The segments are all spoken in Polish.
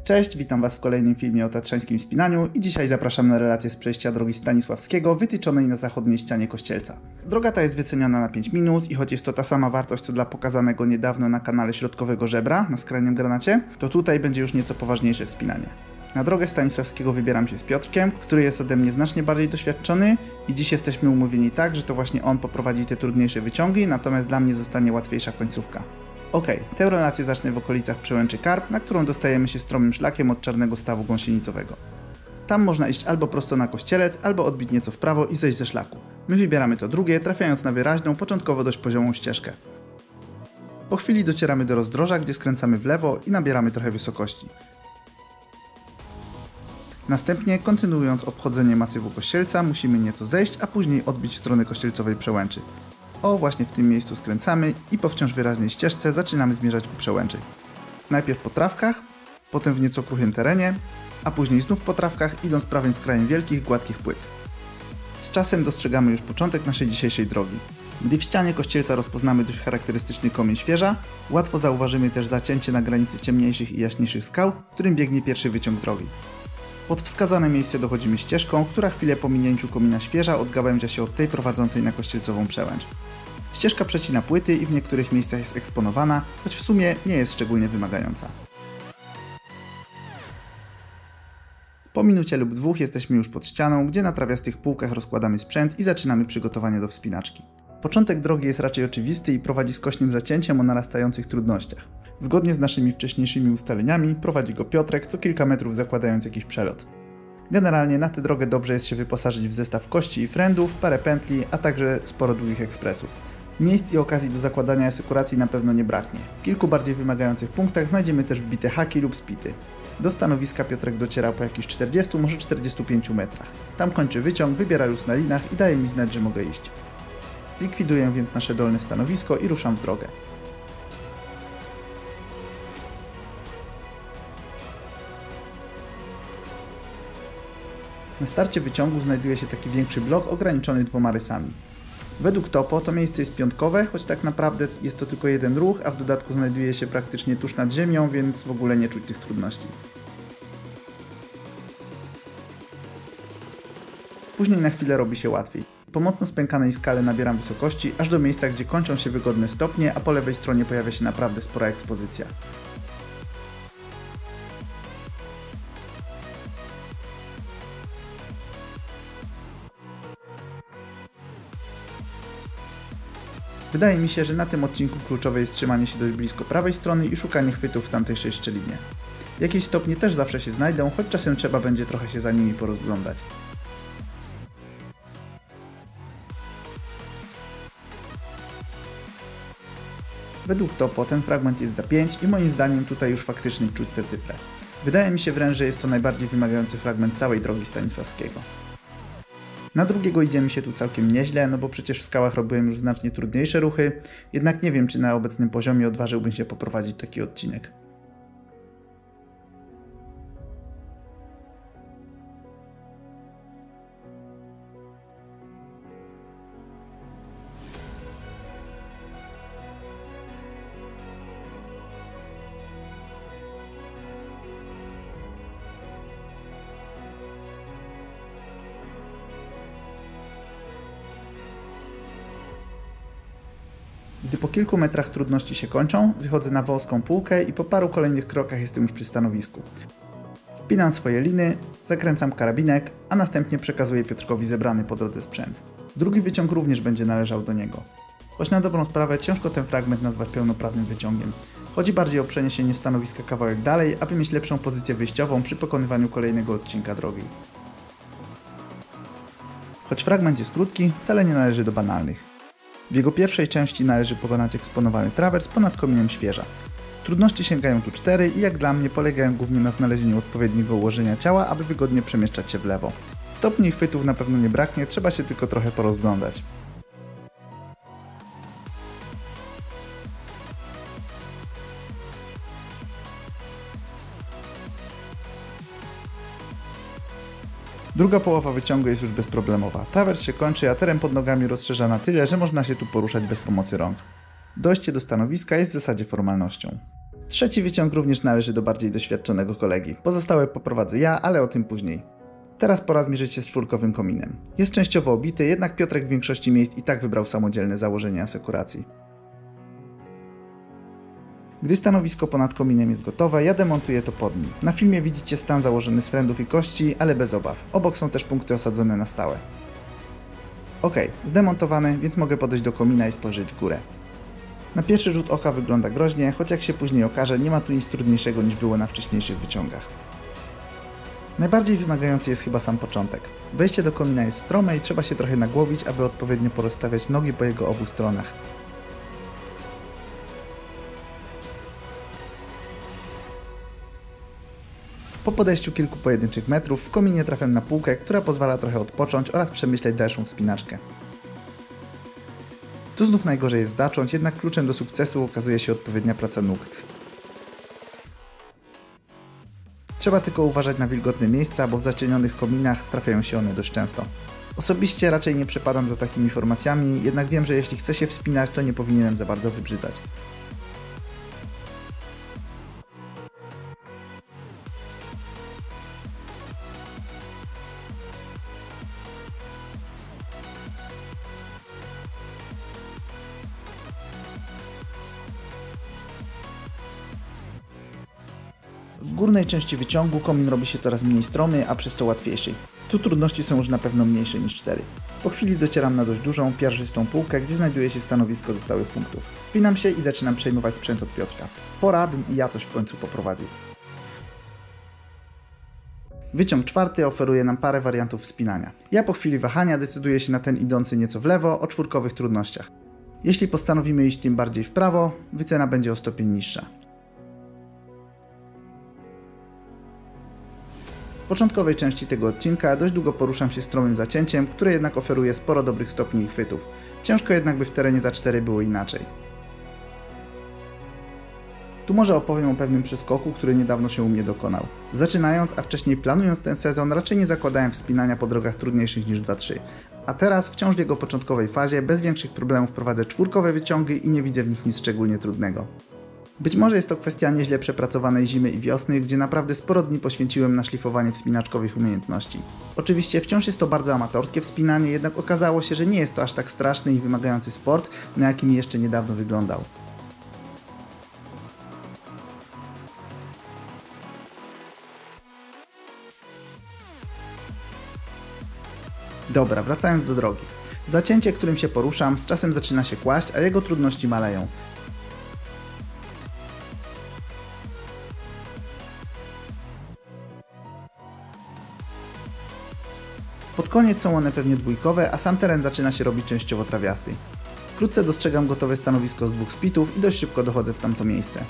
Cześć, witam Was w kolejnym filmie o tatrzańskim wspinaniu i dzisiaj zapraszam na relację z przejścia drogi Stanisławskiego wytyczonej na zachodniej ścianie Kościelca. Droga ta jest wyceniona na 5 minut i choć jest to ta sama wartość co dla pokazanego niedawno na kanale Środkowego Żebra na skrajnym granacie, to tutaj będzie już nieco poważniejsze wspinanie. Na drogę Stanisławskiego wybieram się z Piotrkiem, który jest ode mnie znacznie bardziej doświadczony i dziś jesteśmy umówieni tak, że to właśnie on poprowadzi te trudniejsze wyciągi, natomiast dla mnie zostanie łatwiejsza końcówka. Tę relację zacznę w okolicach przełęczy Karp, na którą dostajemy się stromym szlakiem od Czarnego Stawu Gąsienicowego. Tam można iść albo prosto na Kościelec, albo odbić nieco w prawo i zejść ze szlaku. My wybieramy to drugie, trafiając na wyraźną, początkowo dość poziomą ścieżkę. Po chwili docieramy do rozdroża, gdzie skręcamy w lewo i nabieramy trochę wysokości. Następnie, kontynuując obchodzenie masywu Kościelca, musimy nieco zejść, a później odbić w stronę kościelcowej przełęczy. Właśnie w tym miejscu skręcamy i po wciąż wyraźnej ścieżce zaczynamy zmierzać ku przełęczy. Najpierw po trawkach, potem w nieco kruchym terenie, a później znów po trawkach, idąc prawym skrajem wielkich, gładkich płyt. Z czasem dostrzegamy już początek naszej dzisiejszej drogi. Gdy w ścianie Kościelca rozpoznamy dość charakterystyczny komień świeża, łatwo zauważymy też zacięcie na granicy ciemniejszych i jaśniejszych skał, którym biegnie pierwszy wyciąg drogi. Pod wskazane miejsce dochodzimy ścieżką, która chwilę po minięciu komina świeża odgałęzia się od tej prowadzącej na kościelcową przełęcz. Ścieżka przecina płyty i w niektórych miejscach jest eksponowana, choć w sumie nie jest szczególnie wymagająca. Po minucie lub dwóch jesteśmy już pod ścianą, gdzie na trawiastych półkach rozkładamy sprzęt i zaczynamy przygotowanie do wspinaczki. Początek drogi jest raczej oczywisty i prowadzi skośnym zacięciem o narastających trudnościach. Zgodnie z naszymi wcześniejszymi ustaleniami prowadzi go Piotrek, co kilka metrów zakładając jakiś przelot. Generalnie na tę drogę dobrze jest się wyposażyć w zestaw kości i frendów, parę pętli, a także sporo długich ekspresów. Miejsc i okazji do zakładania asekuracji na pewno nie braknie. W kilku bardziej wymagających punktach znajdziemy też wbite haki lub spity. Do stanowiska Piotrek dociera po jakichś 40, może 45 metrach. Tam kończy wyciąg, wybiera luz na linach i daje mi znać, że mogę iść. Likwiduję więc nasze dolne stanowisko i ruszam w drogę. Na starcie wyciągu znajduje się taki większy blok ograniczony 2 rysami. Według topo to miejsce jest piątkowe, choć tak naprawdę jest to tylko jeden ruch, a w dodatku znajduje się praktycznie tuż nad ziemią, więc w ogóle nie czuć tych trudności. Później na chwilę robi się łatwiej. Po mocno spękanej skale nabieram wysokości, aż do miejsca, gdzie kończą się wygodne stopnie, a po lewej stronie pojawia się naprawdę spora ekspozycja. Wydaje mi się, że na tym odcinku kluczowe jest trzymanie się dość blisko prawej strony i szukanie chwytów w tamtejszej szczelinie. Jakieś stopnie też zawsze się znajdą, choć czasem trzeba będzie trochę się za nimi porozglądać. Według topo ten fragment jest za 5 i moim zdaniem tutaj już faktycznie czuć tę cyfrę. Wydaje mi się wręcz, że jest to najbardziej wymagający fragment całej drogi Stanisławskiego. Na drugiego idziemy się tu całkiem nieźle, no bo przecież w skałach robiłem już znacznie trudniejsze ruchy, jednak nie wiem, czy na obecnym poziomie odważyłbym się poprowadzić taki odcinek. Gdy po kilku metrach trudności się kończą, wychodzę na wąską półkę i po paru kolejnych krokach jestem już przy stanowisku. Wpinam swoje liny, zakręcam karabinek, a następnie przekazuję Piotrkowi zebrany po drodze sprzęt. Drugi wyciąg również będzie należał do niego. Choć na dobrą sprawę ciężko ten fragment nazwać pełnoprawnym wyciągiem. Chodzi bardziej o przeniesienie stanowiska kawałek dalej, aby mieć lepszą pozycję wyjściową przy pokonywaniu kolejnego odcinka drogi. Choć fragment jest krótki, wcale nie należy do banalnych. W jego pierwszej części należy pokonać eksponowany trawers ponad kominem świeża. Trudności sięgają tu 4 i jak dla mnie polegają głównie na znalezieniu odpowiedniego ułożenia ciała, aby wygodnie przemieszczać się w lewo. Stopni i chwytów na pewno nie braknie, trzeba się tylko trochę porozglądać. Druga połowa wyciągu jest już bezproblemowa. Trawers się kończy, a teren pod nogami rozszerza na tyle, że można się tu poruszać bez pomocy rąk. Dojście do stanowiska jest w zasadzie formalnością. Trzeci wyciąg również należy do bardziej doświadczonego kolegi. Pozostałe poprowadzę ja, ale o tym później. Teraz pora zmierzyć się z czwórkowym kominem. Jest częściowo obity, jednak Piotrek w większości miejsc i tak wybrał samodzielne założenie asekuracji. Gdy stanowisko ponad kominem jest gotowe, ja demontuję to pod nim. Na filmie widzicie stan założony z frendów i kości, ale bez obaw. Obok są też punkty osadzone na stałe. Ok, zdemontowane, więc mogę podejść do komina i spojrzeć w górę. Na pierwszy rzut oka wygląda groźnie, choć jak się później okaże, nie ma tu nic trudniejszego niż było na wcześniejszych wyciągach. Najbardziej wymagający jest chyba sam początek. Wejście do komina jest strome i trzeba się trochę nagłowić, aby odpowiednio porozstawiać nogi po jego obu stronach. Po podejściu kilku pojedynczych metrów w kominie trafiam na półkę, która pozwala trochę odpocząć oraz przemyśleć dalszą wspinaczkę. Tu znów najgorzej jest zacząć, jednak kluczem do sukcesu okazuje się odpowiednia praca nóg. Trzeba tylko uważać na wilgotne miejsca, bo w zacienionych kominach trafiają się one dość często. Osobiście raczej nie przepadam za takimi formacjami, jednak wiem, że jeśli chcę się wspinać, to nie powinienem za bardzo wybrzydzać. W górnej części wyciągu komin robi się coraz mniej stromy, a przez to łatwiejszy. Tu trudności są już na pewno mniejsze niż 4. Po chwili docieram na dość dużą, piarżystą półkę, gdzie znajduje się stanowisko ze stałych punktów. Wpinam się i zaczynam przejmować sprzęt od Piotrka. Pora, bym i ja coś w końcu poprowadził. Wyciąg czwarty oferuje nam parę wariantów wspinania. Ja po chwili wahania decyduję się na ten idący nieco w lewo o czwórkowych trudnościach. Jeśli postanowimy iść tym bardziej w prawo, wycena będzie o stopień niższa. W początkowej części tego odcinka dość długo poruszam się stromym zacięciem, które jednak oferuje sporo dobrych stopni i chwytów. Ciężko jednak by w terenie za 4 było inaczej. Tu może opowiem o pewnym przeskoku, który niedawno się u mnie dokonał. Zaczynając, a wcześniej planując ten sezon, raczej nie zakładałem wspinania po drogach trudniejszych niż 2-3. A teraz, wciąż w jego początkowej fazie, bez większych problemów prowadzę czwórkowe wyciągi i nie widzę w nich nic szczególnie trudnego. Być może jest to kwestia nieźle przepracowanej zimy i wiosny, gdzie naprawdę sporo dni poświęciłem na szlifowanie wspinaczkowych umiejętności. Oczywiście wciąż jest to bardzo amatorskie wspinanie, jednak okazało się, że nie jest to aż tak straszny i wymagający sport, na jaki mi jeszcze niedawno wyglądał. Dobra, wracając do drogi. Zacięcie, którym się poruszam, z czasem zaczyna się kłaść, a jego trudności maleją. Pod koniec są one pewnie dwójkowe, a sam teren zaczyna się robić częściowo trawiasty. Wkrótce dostrzegam gotowe stanowisko z 2 spitów i dość szybko dochodzę w tamto miejsce.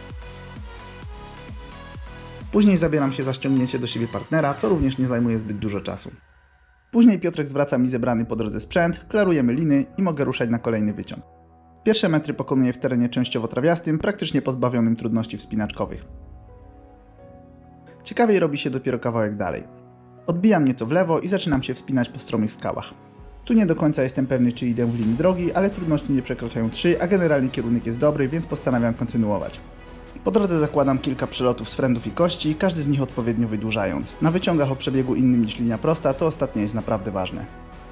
Później zabieram się za ściągnięcie do siebie partnera, co również nie zajmuje zbyt dużo czasu. Później Piotrek zwraca mi zebrany po drodze sprzęt, klarujemy liny i mogę ruszać na kolejny wyciąg. Pierwsze metry pokonuję w terenie częściowo trawiastym, praktycznie pozbawionym trudności wspinaczkowych. Ciekawiej robi się dopiero kawałek dalej. Odbijam nieco w lewo i zaczynam się wspinać po stromych skałach. Tu nie do końca jestem pewny, czy idę w linii drogi, ale trudności nie przekraczają 3, a generalnie kierunek jest dobry, więc postanawiam kontynuować. Po drodze zakładam kilka przelotów z frendów i kości, każdy z nich odpowiednio wydłużając. Na wyciągach o przebiegu innym niż linia prosta to ostatnie jest naprawdę ważne.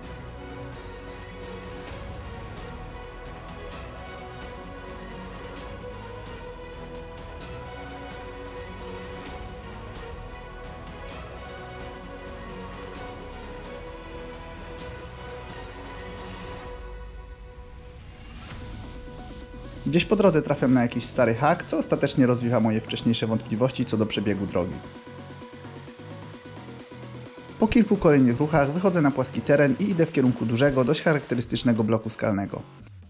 Gdzieś po drodze trafiam na jakiś stary hak, co ostatecznie rozwiewa moje wcześniejsze wątpliwości co do przebiegu drogi. Po kilku kolejnych ruchach wychodzę na płaski teren i idę w kierunku dużego, dość charakterystycznego bloku skalnego.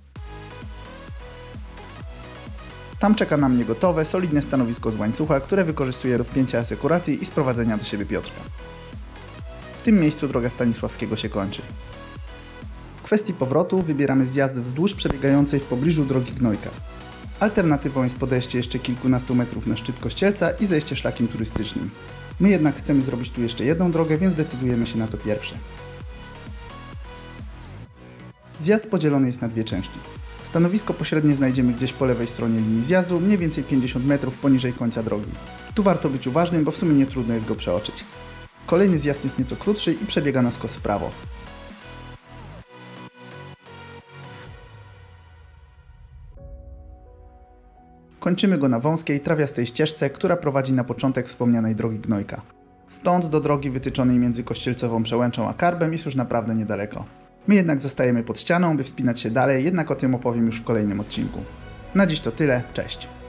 Tam czeka na mnie gotowe, solidne stanowisko z łańcucha, które wykorzystuję do wpięcia asekuracji i sprowadzenia do siebie Piotrka. W tym miejscu droga Stanisławskiego się kończy. W kwestii powrotu wybieramy zjazd wzdłuż przebiegającej w pobliżu drogi Gnojka. Alternatywą jest podejście jeszcze kilkunastu metrów na szczyt Kościelca i zejście szlakiem turystycznym. My jednak chcemy zrobić tu jeszcze jedną drogę, więc decydujemy się na to pierwsze. Zjazd podzielony jest na 2 części. Stanowisko pośrednie znajdziemy gdzieś po lewej stronie linii zjazdu, mniej więcej 50 metrów poniżej końca drogi. Tu warto być uważnym, bo w sumie nie trudno jest go przeoczyć. Kolejny zjazd jest nieco krótszy i przebiega na skos w prawo. Kończymy go na wąskiej, trawiastej ścieżce, która prowadzi na początek wspomnianej drogi Gnojka. Stąd do drogi wytyczonej między Kościelcową Przełęczą a Karbem jest już naprawdę niedaleko. My jednak zostajemy pod ścianą, by wspinać się dalej, jednak o tym opowiem już w kolejnym odcinku. Na dziś to tyle, cześć!